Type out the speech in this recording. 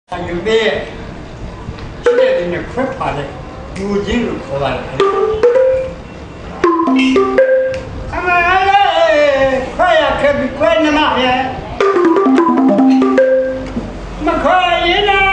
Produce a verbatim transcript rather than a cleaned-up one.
ယူပေးချစ်တဲ့နေခွက်ပါလေယူချင်းလို့ခေါ်ပါတယ်အမလေးခွက်ရခဲ့ပြီခွက်နမရဲ့မခွက်ရင်လား